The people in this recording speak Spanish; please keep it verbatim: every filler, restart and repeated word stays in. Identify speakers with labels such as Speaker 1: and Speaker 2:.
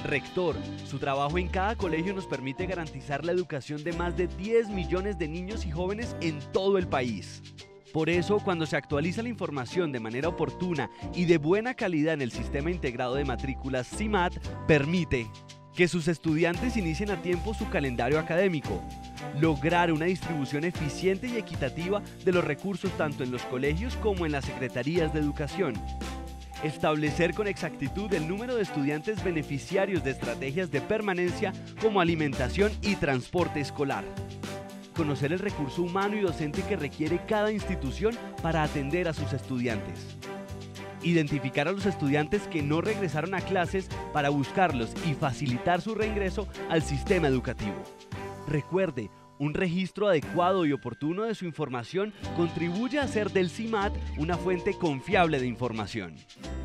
Speaker 1: Rector, su trabajo en cada colegio nos permite garantizar la educación de más de diez millones de niños y jóvenes en todo el país. Por eso, cuando se actualiza la información de manera oportuna y de buena calidad en el Sistema Integrado de Matrículas SIMAT, permite que sus estudiantes inicien a tiempo su calendario académico, lograr una distribución eficiente y equitativa de los recursos tanto en los colegios como en las secretarías de educación, establecer con exactitud el número de estudiantes beneficiarios de estrategias de permanencia como alimentación y transporte escolar, conocer el recurso humano y docente que requiere cada institución para atender a sus estudiantes, identificar a los estudiantes que no regresaron a clases para buscarlos y facilitar su reingreso al sistema educativo. Recuerde, un registro adecuado y oportuno de su información contribuye a hacer del SIMAT una fuente confiable de información.